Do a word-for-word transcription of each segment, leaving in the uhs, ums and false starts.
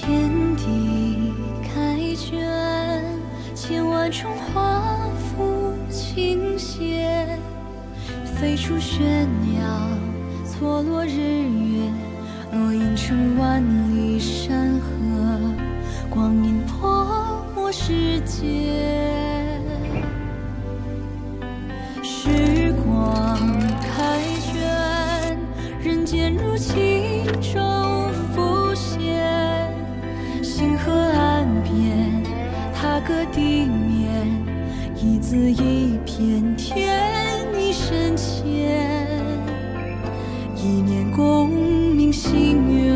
天地开卷，千万种华服倾泻，飞出炫耀，错落日月，落印成万里山河，光阴泼墨世界。时光开卷，人间如轻舟浮现，星河岸边，踏歌地面，一字一片，天意深浅，一念功名心愿。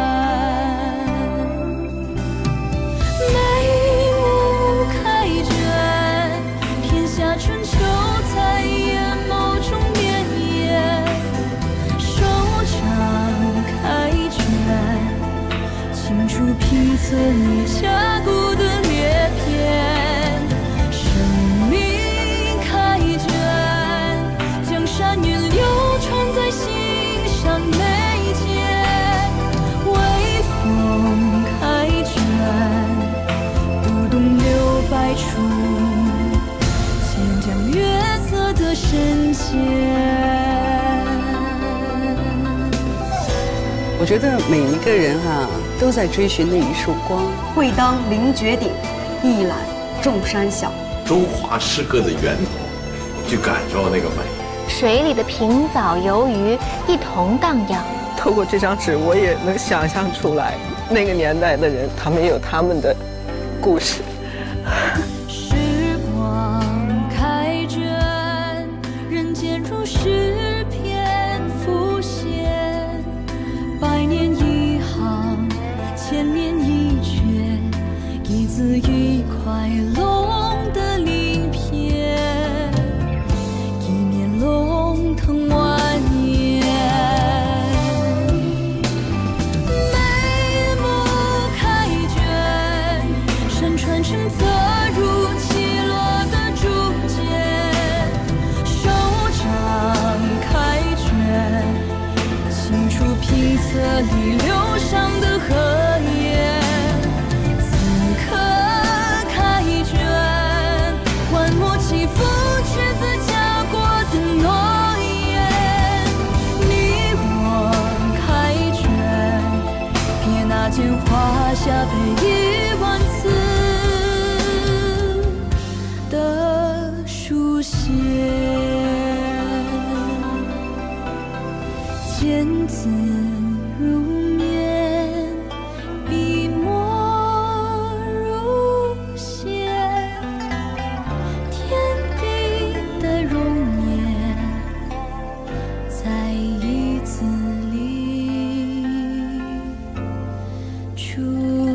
眉目开卷，天下春秋在眼眸中绵延，手掌开卷，清楚拼刺你掐骨的裂片。生命开卷，江山云流传在心上眉间。微风开卷，读懂留白处，千江月色的深浅。 我觉得每一个人啊，都在追寻那一束光。 会当凌绝顶，一览众山小。 中华诗歌的源头，去感受那个美。 水里的平藻游鱼一同荡漾。 透过这张纸，我也能想象出来，那个年代的人，他们也有他们的故事。 时光开卷，人间如诗篇浮现，百年一行，千年一卷，一字一块龙的鳞片，一面龙腾万年。眉目开卷，山川成册如起落的竹简，手掌开卷，清楚拼册里流上的荷叶。此刻开卷，万抹起伏却自家过的诺言。你我开卷，别拿剑画下被一万次的书写。见字如面，笔墨如线，天地的容颜，在一字里出